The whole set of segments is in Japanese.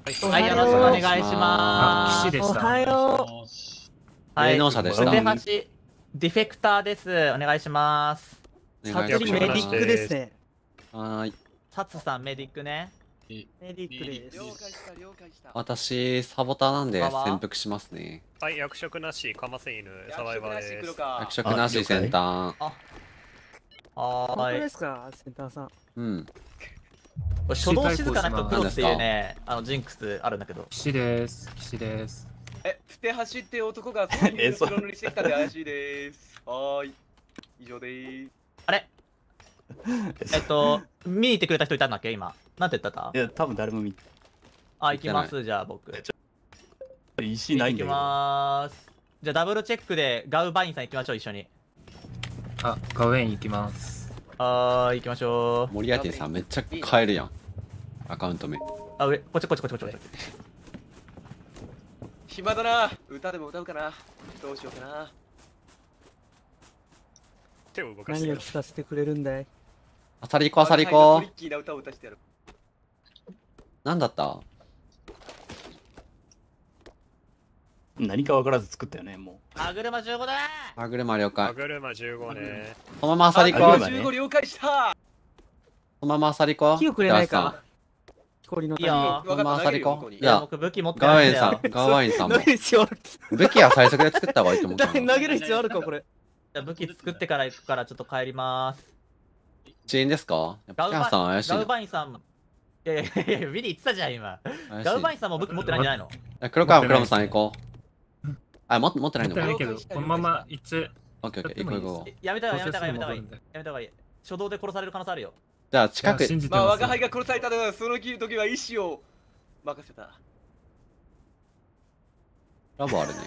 はい、よろしくお願いします。 岸でした。 おはよう。はい、 霊能者でした。 腕端、ディフェクターです。お願いします。 う。サツリメディックですね。 はーい。 サツさん、メディックね。 メディックです。 私、サボターなんでサバ潜伏しますね。 はい、役職なし、かませ犬、サバイバーです。 役職なし先端。 は本当ーい。 ですか、センターさん。 うん。 初動静かな人プロっていうね、ジンクスあるんだけど。 岸です。岸です。 ふて走って男がそういう後ろ乗りしてきたんで怪しいです。はーい。以上でーす。 あれ見に行ってくれた人いたんだっけ今。なんて言ったいや、多分誰も見てあ、行きます、じゃあ僕。 石ないんだけど。 行きまーす。じゃあダブルチェックでガウバインさん行きましょう、一緒に。 あ、ガウェイン行きます。 はーい、行きましょう。 森谷さんめっちゃ変えるやん。アカウント名。 あ、上、こっちこっちこっちこっちこっち。 暇だな。歌でも歌うかな。どうしようかな。 手を動かして何を聞かせてくれるんだい。 アサリコアサリトコリッキーな歌を歌してやる。 なんだった？ 何か分からず作ったよね、も歯車15だ歯車了解。 歯車15ね。 そのままアサリコ。 あそ 15了解した。 のままアサリコ。 木をくれないじゃあか。氷のいいよそのままアサリコ。 いや、 じゃあ、 僕武器持ってガないんだよ。 ワインさん、ガワインさんも投。げる必要ある。 武器は最速で作った方がいいと思うけど投な。 げる必要あるか、これ。 じゃあ武器作ってから行くからちょっと帰ります。 遅延ですか？やっぱキャンさん怪しいガウな。 バインさんも。いやいやいや、ビリ言ってたじゃん、今。 怪しいガウバインさんも武器持ってないんじゃないの？ 黒川もクロムさん行こう。あ、持ってないのか。 持ってないけど、このまま行っちゃオッケーオッケー、行こう行こう。 やめた方がいい、やめた方がいい、やめた方がいい。 どうせすぐ戻るんでやめた方がいい。初動で殺される可能性あるよ。 じゃあ近く、 信じてまあ、 ます。 我が輩が殺されたのはその時は意志を任せた。 ラボあるね。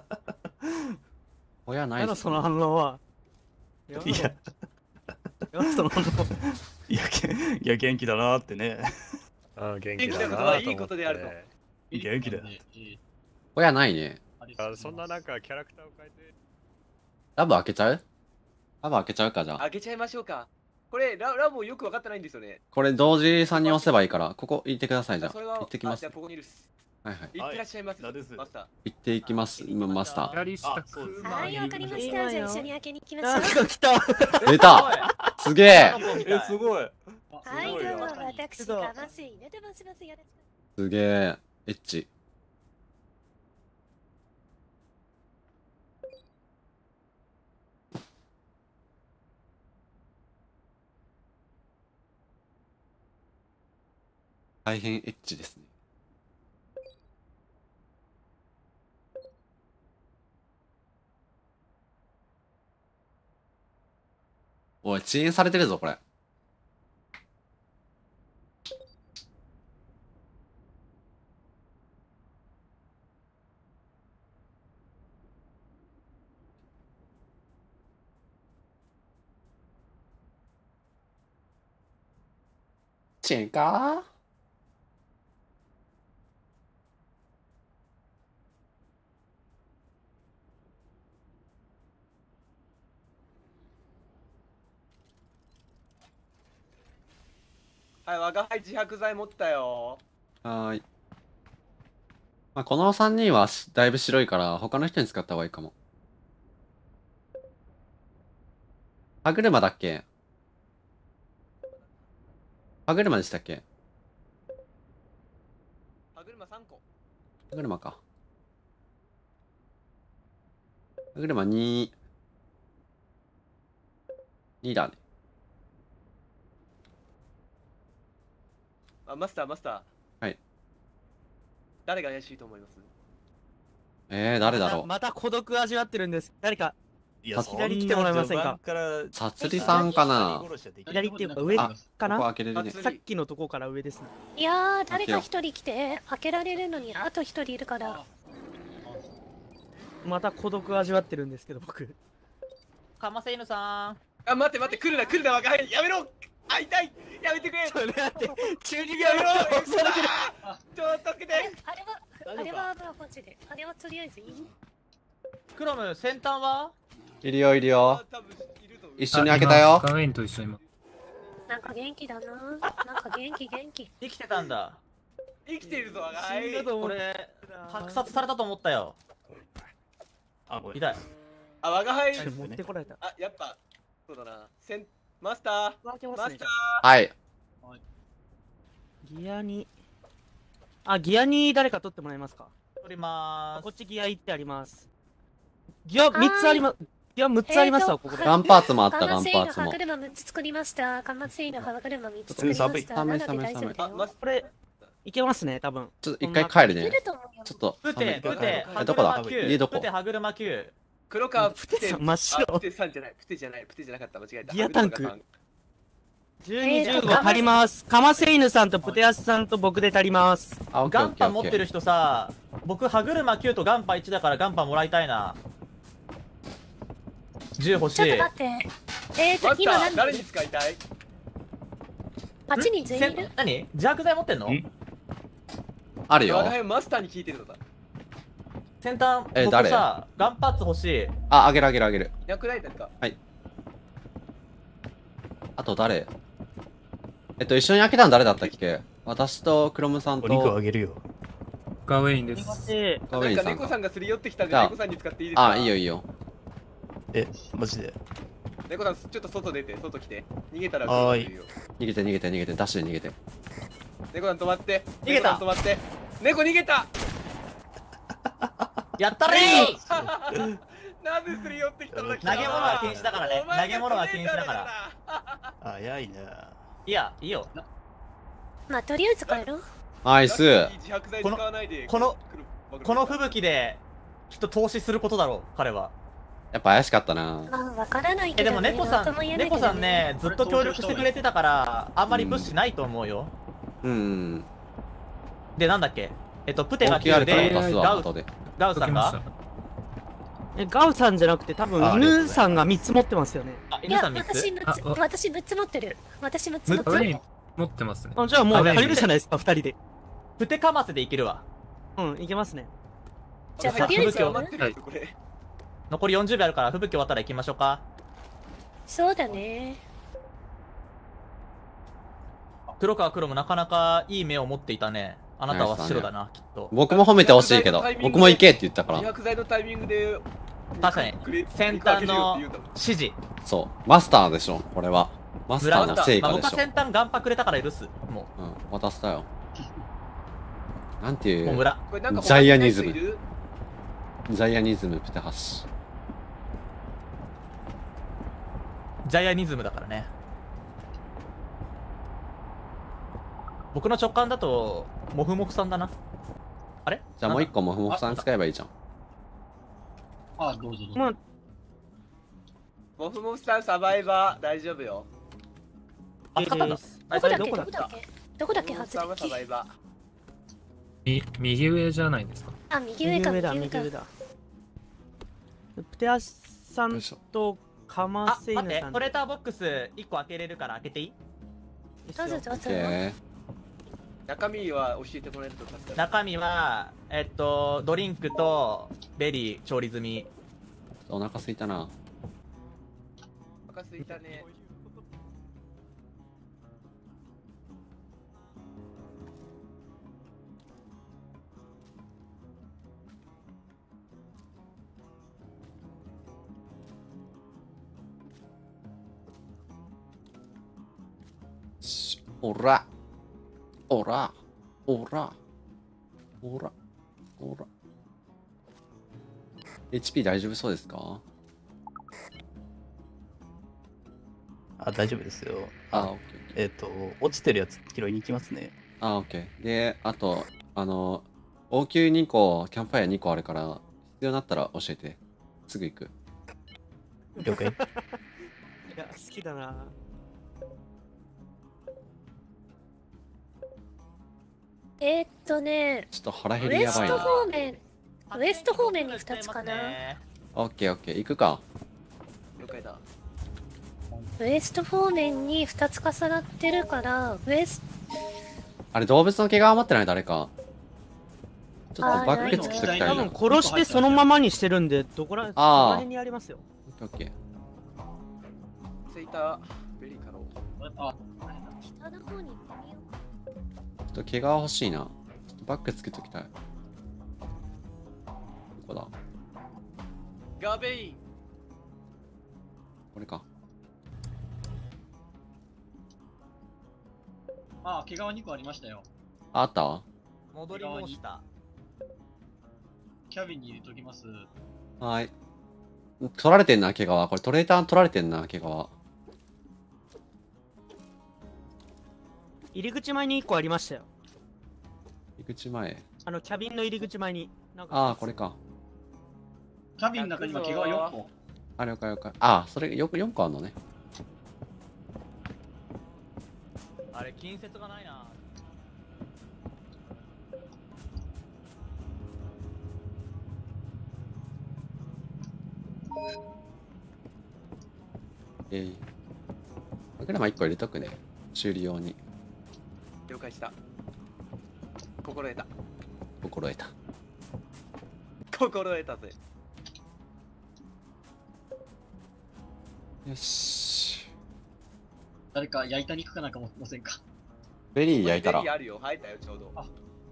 親ないぞ。 何だその反応は。 いや、 その反応。 いや、元気だなーってね。 あ、元元気気だななことはいいと思って。 ことであると。 元気だよ。 親ないね。 あ、そんななんかキャラクターを変えて。 ラボ開けちゃう？ラボ開けちゃうかじゃあ。 開けちゃいましょうか。これ、ラボよく分かってないんですよね。 これ同時さんに押せばいいから、ここ行ってくださいじゃあ。 それは行ってきますじゃあ。ここにいるっす。 はいはい。 行ってらっしゃいませ。 はいですマスター。 行っていきます、マスタ左下あそうですはい、わかりました。じゃあ一緒に開けに行きましょなんか来た。 ー。出たすげえすごい。 う。はい、どうも私、かませ犬と申します。よろしく。 すげえエッチ。大変エッチですね。おい、遅延されてるぞ、これ。遅延か？ はい、我が輩自白剤持ったよ。 はーい。まあ、この3人はだいぶ白いから、他の人に使った方がいいかも。歯車だっけ？歯車でしたっけ？ 歯車3個。 歯車か。歯車2。2だね。 あ、マスター。 はい。 誰が怪しいと思います？ 誰だろう。 また孤独味わってるんです。誰か、 いや、 左来てもらえませんか？ さつりさんかな？ 左っていうか上かここな？ 開けれるね。 さっきのとこから上ですね。 いやー、誰か一人来て、開けられるのにあと一人いるから。 また孤独味わってるんですけど、僕。 かませ犬さん。 あ、待って、来るな、我が輩。やめろ。会いたい。やめてくれ。 ちょっと待って、中二やめろ。 病の恐れてる。 ちょっと助けて。 あれはマジで。あれはとりあえずいい。 クロム、先端はいるよいるよ。 多分いると思う。 一緒に開けたよ。 ガウェインと一緒に。 なんか元気だな。なんか元気。 生きてたんだ。 生きているぞ、 死んだと思う。 俺、白殺されたと思ったよ。 あ、これ。 痛い。 あ、我が輩。 持ってこられた。 あ、やっぱ、そうだな。マスター。 開けますねマスター。 はい。 ギアに。あ、ギアに誰か取ってもらえますか？ 取りまーす。 こっちギア1ってあります。ギア3つあります。ギア6つありますわ、ここで。 ガンパーツもあった、 ガガンンマセイの歯パーツも。 車6つ作りました。ガンマセイの歯車3つ作りました。 寒いなので大丈夫だあ、 よ。 マスこれ、いけますね、多分。 ちょっと一回帰るいけね。 ると思うよ。 ちょっと。 プテ、プテ、 えどこだ 9 家どこプテ、歯車9。 黒川プテさん真っ白あプテさんじゃない、プテじゃない、プテじゃなかった、間違えた。 ギアタンクハグ 12、15足ります。カマセイヌさんとプテアスさんと僕で足ります。 あ、オッケーガンオッケーオッケー。 パ持ってる人さ、僕、歯車9とガンパ1だからガンパもらいたいな。10欲しい。 ちょっと待って。 マスター、 今何誰に使いたい？ ?8 人全員いる？ 何邪悪剤持ってんの？ あるよ。 我が輩マスターに聞いてるのだ。 先端、僕誰さ、ガンパーツ欲しい。 あ、あげるあげるあげる。 役ない誰か。 あと誰？一緒に開けたの誰だったっけ？私とクロムさんお肉をあとげるよ。 ガウェインです。 で、 なんかガウェインさんか。 猫さんがすり寄ってきたんで、猫さんに使っていいですか？ あ、いいよいいよ。 え、マジで。 猫さん、ちょっと外出て、外来て。逃げたらはーい来るよ。 逃げて逃げて逃げて、ダッシュで逃げて。 猫さん止まって。 逃げた猫さん止まって。猫逃げたやったれーなんですり寄ってきたんだ投げ物は禁止だからね。投げ物は禁止だから。 早いな。 いや、いいよ。 まあ、とりあえず帰ろう。 ナイス。 自白剤使わないで。 この吹雪で、きっと投資することだろう、彼は。 やっぱ怪しかったな。 まあ、わからないけど、 でも猫さん、猫さんね、ずっと協力してくれてたから、あんまり物資ないと思うよ。 うん。 で、なんだっけプテが大きいあ 9で、 るから渡すわ、後で。 ガウさんがガウさんじゃなくて多分犬さんが3つ持ってますよね。 あ、 いや、 犬さん3つ私6つ持ってる。私6つ持ってる。 ガウェイン持ってますね。 あ、じゃあもう足りるじゃないですか、2人で。 プテカマセでいけるわ。 うん、いけますね。 じゃあ、とりあえず、 待ってるよこれ。 残り40秒あるから、吹雪終わったら行きましょうか。 そうだね。 黒川黒もなかなかいい目を持っていたね。あなたは白だな、きっと。 僕も褒めてほしいけど、僕も行けって言ったから。 自白剤のタイミングで。 確かに、先端の指示。 そう、マスターでしょ、これは。マスターの成まあ、 果でしょ。 僕は先端ガンパくれたから許す。もうん、渡したよ。なんてう、もういう、 村。 これなんかジャイアニズム他にいるジャイアニズムプテハシ。 ジャイアニズムだからね。僕の直感だと、モフモフさんだな。あれじゃあもう一個もふもふさん使えばいいじゃん。 あ、どうぞどうぞ。 まあ、 モフモフさんサバイバー大丈夫よ。 あ、使ったんだ。 どこだっけどこだどこだっけどこだっけ初モフモフさんはサバイバ右上じゃないですか。 あ、右上か、 右上だ、 右上か。 右上だ。プテアスさんとカマあ、待ってセイヌさ、ん。 トレーターボックス1個開けれるから開けていい？ どうぞどうぞ。 ー。中身は教えてもらえると助かる。 中身は、ドリンクとベリー調理済み。 お腹すいたな。 お腹すいたね。 おら。おら。おら。おら。おら。HP 大丈夫そうですか？ あ、大丈夫ですよ。 あ、オッケー。 落ちてるやつ拾いに行きますね。 あ、オッケー。で、あと、応急2個、キャンプファイヤー2個あるから、必要になったら教えて。すぐ行く。 了解。 いや、好きだな。 ちょっと腹減ウエストりやばいな。 方面、ウエスト方面に2つかな。 オッケーオッケー。行くか。 了解だ。 ウエスト方面に2つ重なってるから、 あれ、動物の毛皮余ってない誰か。ちょっとバッグつけときたいな。 多分殺してそのままにしてるんで、そこら辺にありますよ。 オッケー。 着いた。ベリーかろう。 下の方に行ってみようか。 ちょっと毛皮欲しいな。 バッグつけときたい。どこだ？ ガベイン。 これか。 ああ、毛皮2個ありましたよ。 あった？ 戻り申した。 キャビンに入れときます。 はーい。取られてんな、毛皮。これトレーター取られてんな、毛皮。 入り口前に1個ありましたよ。 入り口前。 キャビンの入り口前に。 ああ、これか。 キャビンの中に今毛皮4個。 あ、了解了解。ああ、それ4個あんのね。 あれ、近接がないな。 グラマ1個入れとくね。修理用に。 了解した。心得た。 心得た。 心得たぜ。 よし。 誰か焼いた肉かなんか持ちませんか？ ベリー焼いたらベリーあるよ。入ったよ、ちょうど。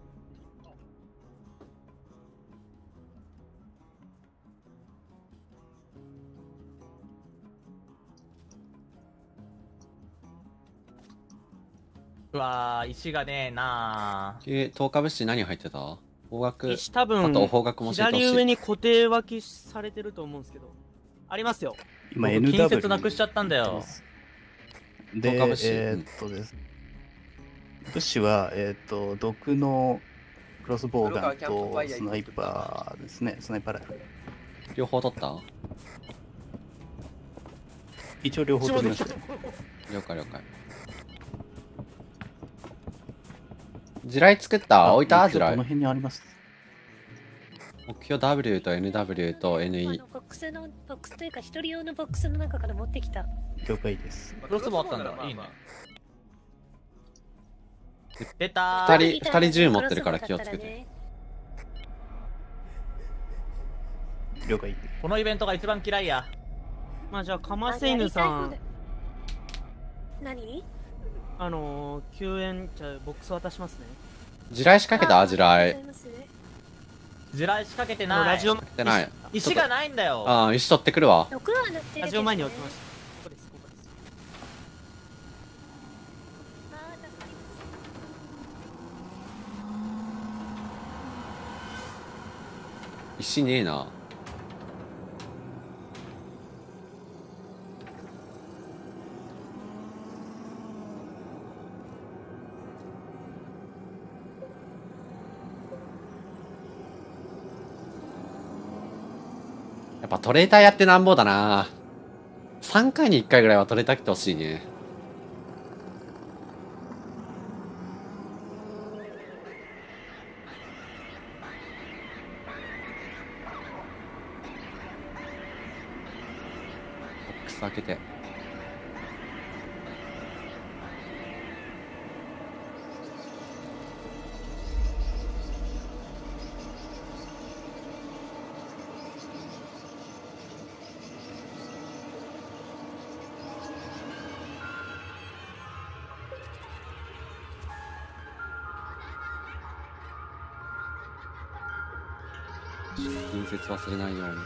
うわー、石がねえなー。 10日物資何入ってた？方角。 石多分、 あと方角も教えてほしい。 左上に固定脇されてると思うんですけど。ありますよ。 今僕 NW 近接なくしちゃったんだよ。 で、 10日物資です。物資は、毒のクロスボウガンとスナイパーですね。スナイパーライフル。 両方取った？ 一応両方取りました。 了解了解。地雷作った？置いた？地雷。 この辺にあります。 目標 W と NW と NE。 ボックスというか一人用のボックスの中から持ってきた。 了解です。 クロスボウあったんだ。いいね。出たー。2人銃持ってるから気をつけて。 了解。 このイベントが一番嫌いや。 まあじゃあ、カマセイヌさん、 何？ 救援、じゃあボックス渡しますね。 地雷仕掛けた？地雷。 地雷仕掛けてない。 ラジオ、 てない。 石がないんだよ。 ああ、石取ってくるわ。 ラジオ前に置きました。ここです、ここです。 石ねえな。やっぱトレーターやってなんぼだな。3回に1回ぐらいはトレーター来てほしいね。ボックス開けて。近接忘れないように。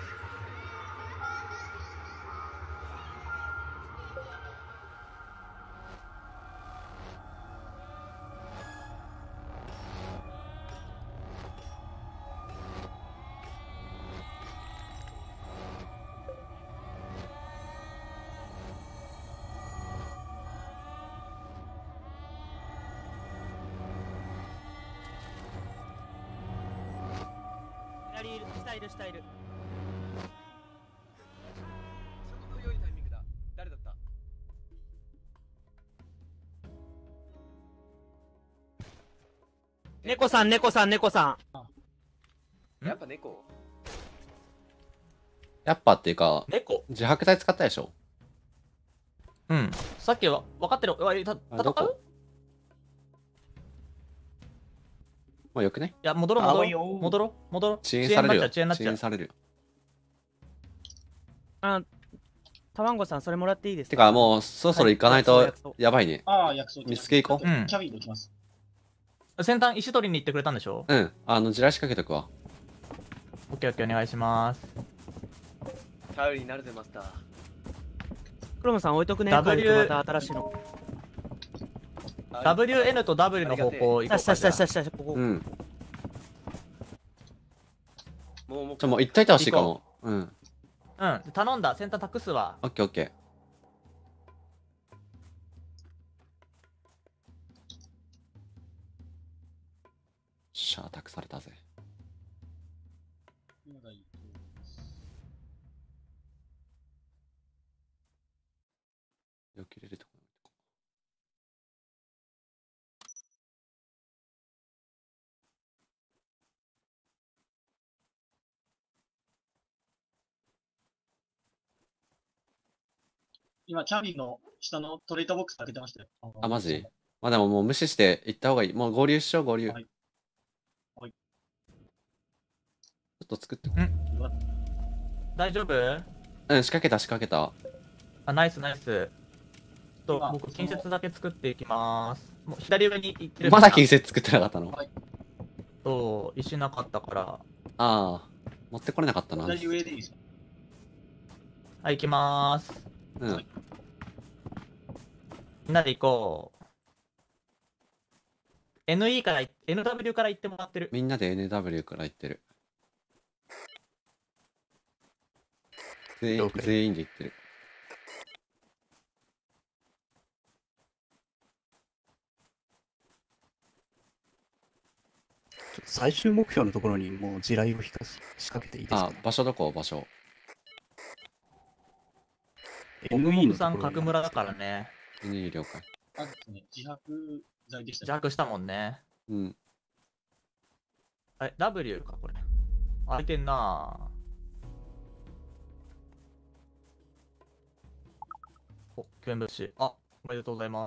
下いる、下いる。 ちょうど良いタイミングだ。誰だった？ 猫さん、猫さん、猫さん。やっぱ猫。 やっぱっていうか、 猫自白剤使ったでしょ？ うん。さっきは分かってる。戦う？ もうよくね？ いや、戻ろう。 遅延されるよ。 遅延になっちゃう。 されるよ。 タワンゴさん、それもらっていいですか？ てか、もうそろそろ行かないとやばいね。 ああ、約束。 見つけ行こう。 キャビンで行きます。 先端石取りに行ってくれたんでしょ？ うん、地雷仕掛けとくわ。 オッケーオッケー、お願いします。 頼りになるぜ、マスター。 クロムさん置いとくね。 W また新しいの。 WN と W の方向行こうか。 下、ここ。 うん。 もう行っといてほしいかも。うん。 うん、頼んだ。先端託すわ。 オッケーオッケー。しゃあ、託されたぜ。よけれるところ。 今、キャビンの下のトレートボックス開けてましたよ。 あ、マジ？まあでももう無視して行った方がいい。もう合流しよう、合流。 はい。はい。 ちょっと作ってこ大丈夫？ うん、仕掛けた。 あ、ナイスナイス。僕、近接だけ作っていきます。もう左上に行ってる。 まだ近接作ってなかったの？ はい。 そう、石なかったから。 ああ、持ってこれなかったな。 左上でいいですか？ はい、行きまーす。 うん。 はいみんなで行こう。NE から、NW から行ってもらってる。 みんなで NW から行ってる。全員で行ってる。 最終目標のところにもう地雷を仕掛けていいですか？ あ、場所どこ？場所。 NE のさん角村だからね。 NE 了解。 あですね、自白剤でした自白したもんね。 うん。 あれ、W か、これ。開いてんなぁ。お、救援物資。あ、おめでとうございます。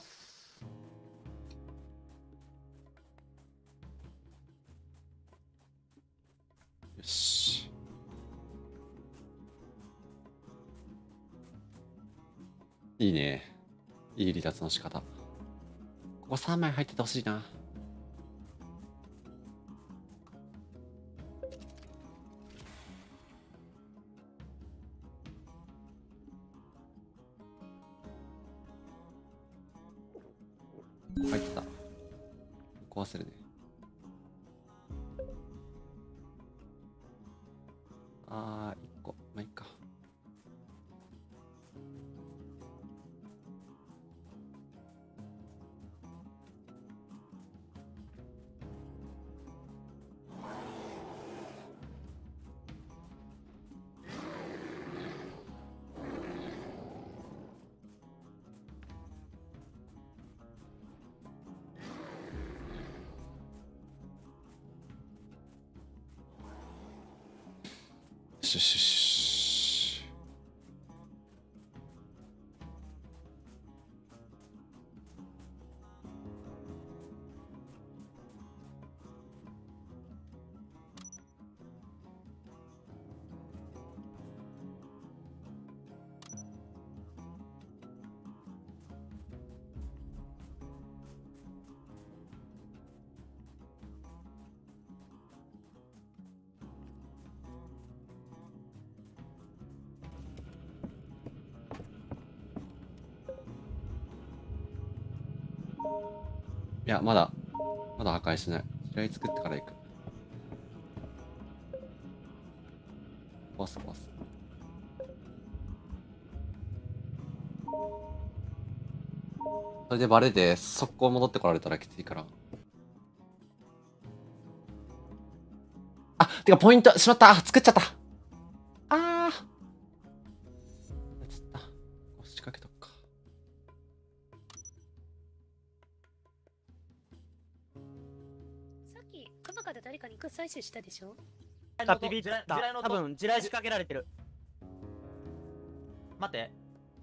よし。いいね。いい離脱の仕方。ここ3枚入っててほしいな。入った。壊せるね。あー、1個。まあ、いいか。よし。いや、まだ破壊しない。地雷作ってから行く。壊す。それでバレで速攻戻ってこられたらきついから。あ、てかポイントしまった。作っちゃった。ああ。仕掛けとくか。 さっきクマカで誰かに採取したでしょ？ あ、ビビった。多分地雷仕掛けられてる。 待って。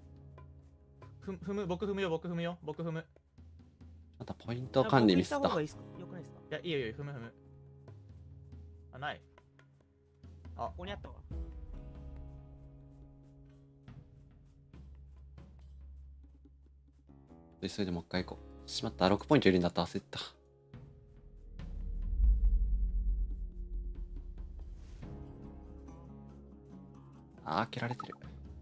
僕踏むよ。 またポイント管理ミスった。 よくないですか？ いや、いいよ、踏む。あ、ない。あ、 ここにあったわ。 急いでもう一回行こう。しまった、6ポイントいるんだった、焦った。 あー、開けられてる。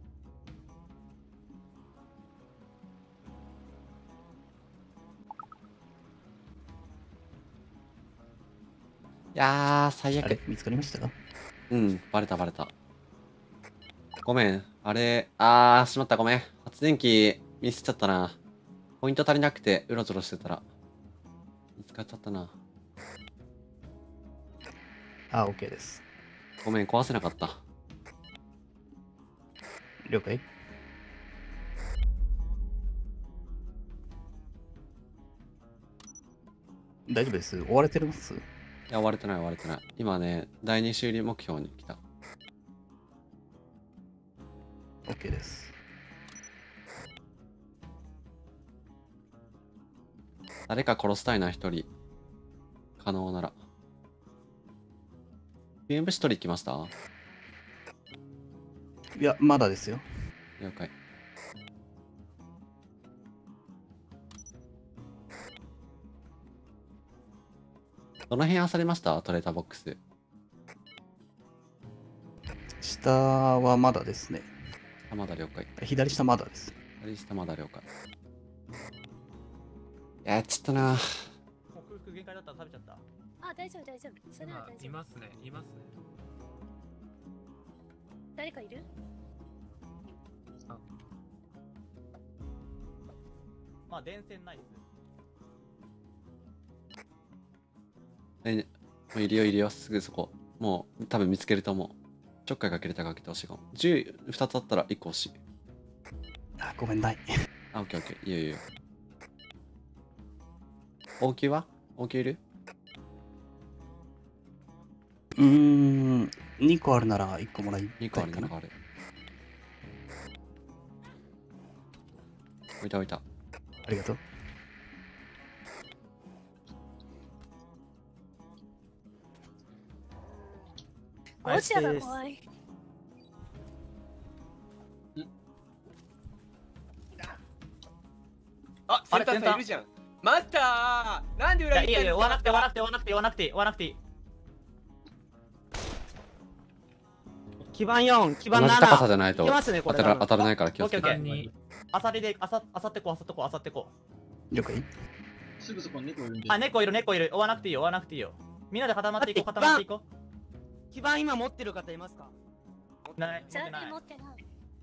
いやー、最悪。 見つかりましたか？ うん、バレたバレた。ごめん、あれ、あー、しまった、ごめん。発電機ミスっちゃったな。ポイント足りなくて、うろちょろしてたら。見つかっちゃったな。 あ、OK です。 ごめん、壊せなかった。 了解。大丈夫です。追われてます？ いや、追われてない、追われてない。今ね、第2修理目標に来た。 OK です。 誰か殺したいな、一人。可能なら。救援物資取り行きました？ いや、まだですよ。 了解。どの辺漁れました？トレーターボックス。 下はまだですね。 あ、まだ了解。 左下まだです。 左下まだ了解。いや、ちょっとな。 もう空腹限界だったら食べちゃった。 あ、大丈夫大丈夫。それは大丈夫。 いますね、いますね。 誰かいる？ まあ電線ないっす。 もういるよいるよ、すぐそこ。もう多分見つけると思う。ちょっかいかけれたかけてほしいかも。銃2つあったら1個欲しい。 あ、ごめんない。 あ、オッケーオッケー。いいよいいよ。応急は？応急いる 2個あるなら1個もらい ？2個ある、 たいかな。 2個ある。置いた置いた。 ありがとう。 ゴジラが怖い。 あ、センターさんいるじゃん。マスターなんで裏切ってんの？ 追わなくて追わなくて追わなくて追わなくて追わなくていい。 基盤4、基盤7。 同じ高さじゃないといけますね、これ。 当たらないから気をつけて。 あさりで、あさってこ、あさってこ、あさってこ。 了解。 すぐそこに猫いるんで。 あ、猫いる、猫いる。追わなくていいよ、追わなくていいよ。みんなで固まっていこう、固まっていこ基盤今持ってる方いますか？ う。ない、 ジャーニー持っ持ってない。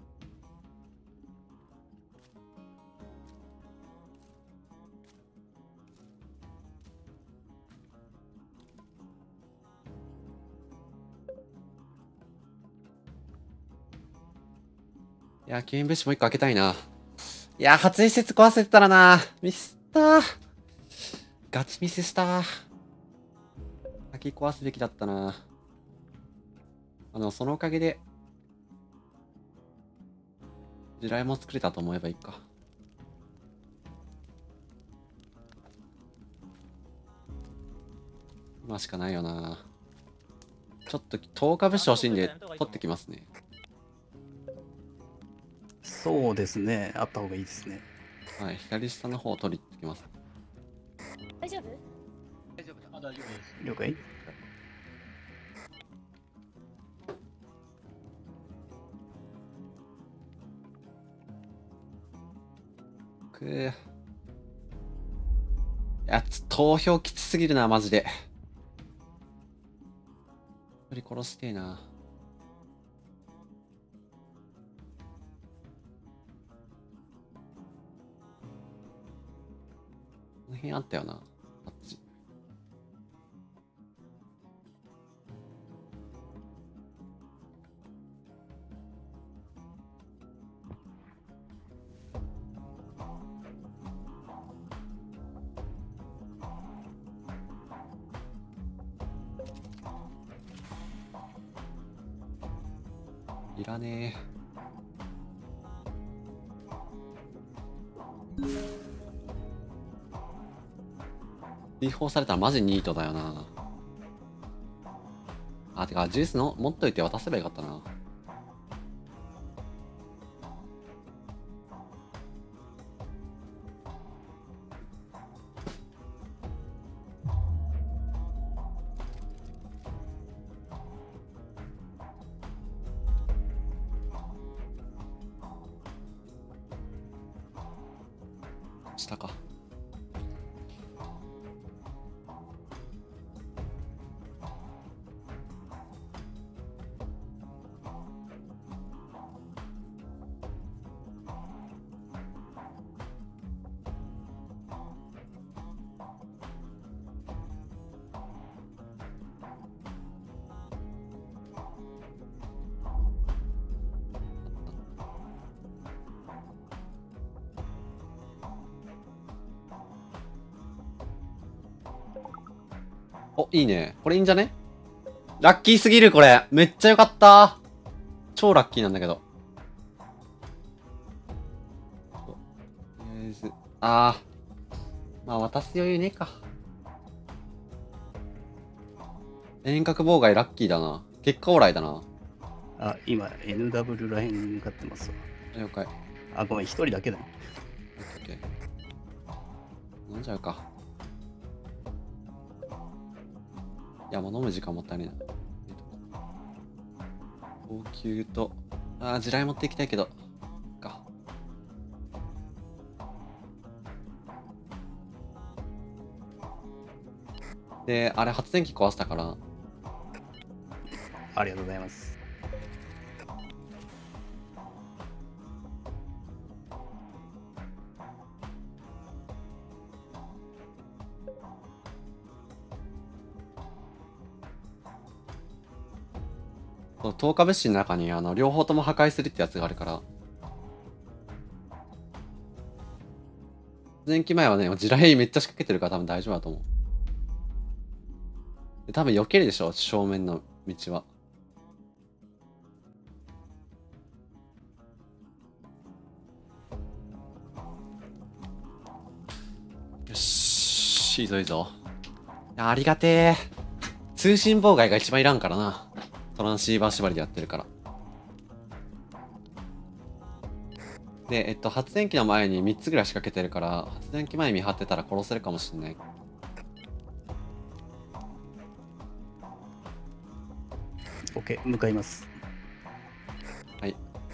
いや、救援物資もう1個開けたいな。いや、発電施設壊せてたらな。ミスったー。ガチミスしたー。先壊すべきだったな。そのおかげで、地雷も作れたと思えばいいか。今しかないよな。ちょっと10日物資欲しいんで取ってきますね。 そうですね。あった方がいいですね。 はい、左下の方を取りに行ってきます。 大丈夫？ 大丈夫だ。 あ、大丈夫です。 了解。 いや、投票きつすぎるな、マジで。一人殺してえな。この辺あったよな、あっち。いらねえ。追放されたらマジニートだよな。あ、てか、ジュースの持っといて渡せばよかったな。 下か。お、いいね。これいいんじゃね？ラッキーすぎる、これ。めっちゃよかった。超ラッキーなんだけど。とりあえず、まあ渡す余裕ねえか。遠隔妨害ラッキーだな。結果オーライだな。 あ、今、NW らへんに向かってますわ。 了解。 あ、ごめん、一人だけだよ。 オッケー。飲んじゃうか。いや、もう飲む時間もったいねえな。高級と、地雷持っていきたいけど。か。で、あれ発電機壊したから。 ありがとうございます。 そう、透過物資の中に両方とも破壊するってやつがあるから。発電機前はね、地雷めっちゃ仕掛けてるから多分大丈夫だと思う。で多分避けるでしょ、正面の道は。よし、いいぞいいぞ。いや、ありがてえ。通信妨害が一番いらんからな。トランシーバー縛りでやってるから。で、発電機の前に3つぐらい仕掛けてるから、発電機前見張ってたら殺せるかもしんない。 OK、向かいます。 はい。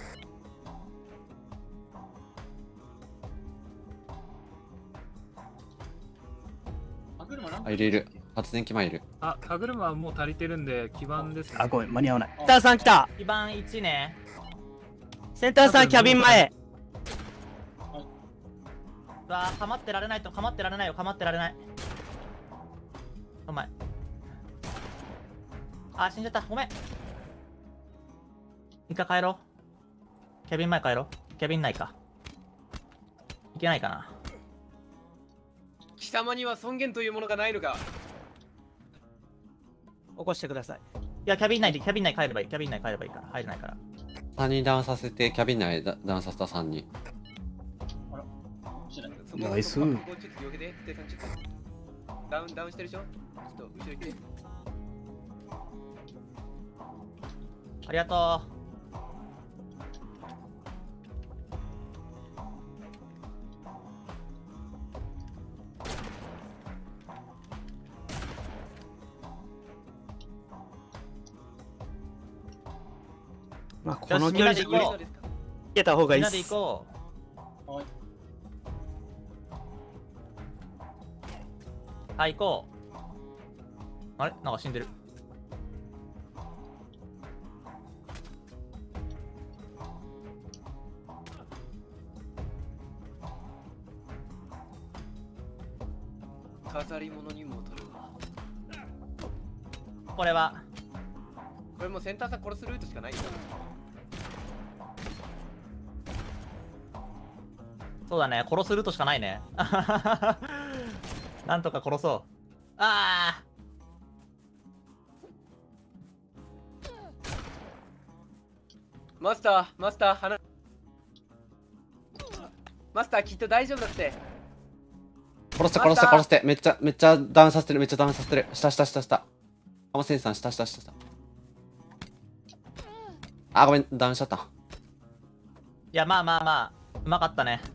あ、いるいる。発電機前いる。 あ、歯車はもう足りてるんで、基盤です、ね。 あ、ごめん、間に合わない。 センターさん来た。 基盤1ね。 センターさんキャビン前。 かまってられないと、かまってられないよ、かまってられない。お前。あ、死んじゃった、ごめん。一回帰ろう。キャビン前帰ろう。キャビン内か。いけないかな。 貴様には尊厳というものがないのか。 起こしてください。 いや、キャビン内で、キャビン内帰ればいい。キャビン内帰ればいいから。入れないから。 3人ダウンさせて、キャビン内ダウンさせた3人。 ナイス。 ダウンしてるでしょ。ちょっと後ろ行って。 ありがとう。 まあ、この距離で逃げた方がいいっす。 みんなで行こう。はい、行こう。あれなんか死んでる。 飾り物にも取るわ。 これは。 これもうセンターさん殺すルートしかないよ。 そうだね、殺すルートしかないね。なんとか殺そう。ああ。 マスター、マスター、マスター、きっと大丈夫だって。 殺して殺して殺して。めっちゃダウンさせてる、めっちゃダウンさせてる。下。カマセンさん、下。あ、ごめん、ダウンしちゃった。 いや、まあ、うまかったね。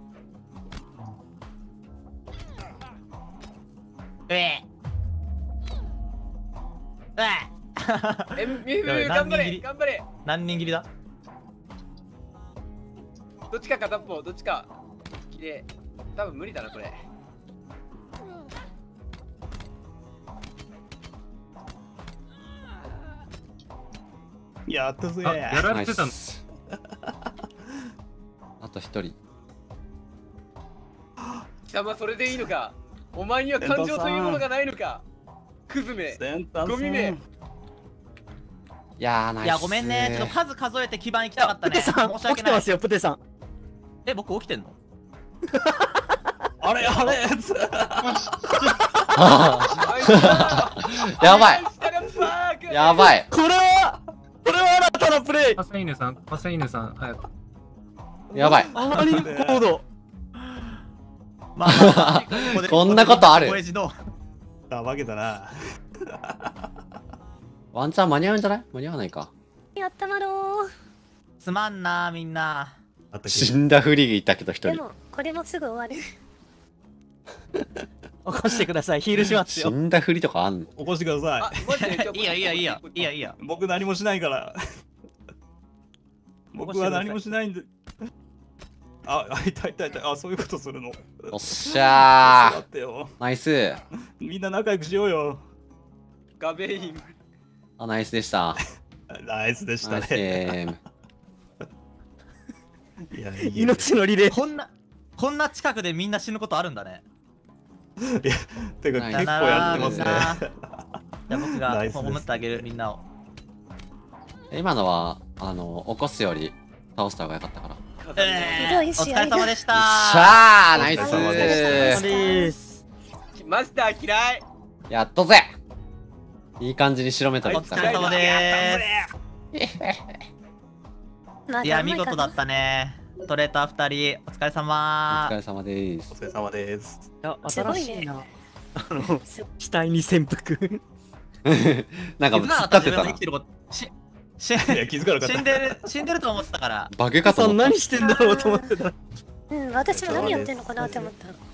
頑張れ、頑張れ。 何人切りだ？ どっちか片っぽ、どっちか。きれい。 多分無理だな、これ。 やったぜ。 あ、やられてたの。 あと一人。 貴様、それでいいのか。お前には感情というものがないのか。クズめ。ゴミめ。 いやー、ナイス。 いや、ごめんね。ちょっと数数えて基盤行きたかったね。 プテさん、 申し訳ない。 起きてますよ、プテさん。 え、僕起きてんの？ あれあれやばい。やばい。 これは新たなプレイ。 パセイヌさん、パセイヌさん、早く。 やばい。 あまりに高度。 まあ、 こんなことある。 あ、負けたな。 ワンチャン間に合うんじゃない？間に合わないか。 やったまろすまんな、みんな。 死んだふりがいたけど一人。 でも、これもすぐ終わる。 起こしてください、ヒールしますよ。 死んだふりとかあんの？ 起こしてくださいいよ、いいよ、いいよ。いいよ、いいよ。 い。僕何もしないから。僕は何もしないんで。あ、いたいたいた。あ、そういうことするの。 おっしゃ待ってよ。 ー。ナイス。 みんな仲良くしようよ。 ガベイン。 あ、ナイスでした。 ナイスでしたナイスゲね。 ーム。 いや、 命のリレー。 こんな近くでみんな死ぬことあるんだね。 いや、てか結構やってますね。 じゃあ僕が葬ってあげる、みんなを。 今のは、起こすより倒した方が良かったから。 お疲れ様でした。 しゃー、ナイお疲れ様です。マスター嫌い。 やっとぜ。いい感じに白目取おれてた疲れ様でます。いや、見事だったね。トレーター2人、お疲れ様。 お疲れ様です。 お疲れ様です。 いや、 すごいね新しいな。死体に潜伏。 なんか、突っ立ってたな。 いや、気づかなかった。 死んでると思ってたから。 バグかと思った。 何してんだろうと思ってた。 うん、私は何やってんのかなって思った。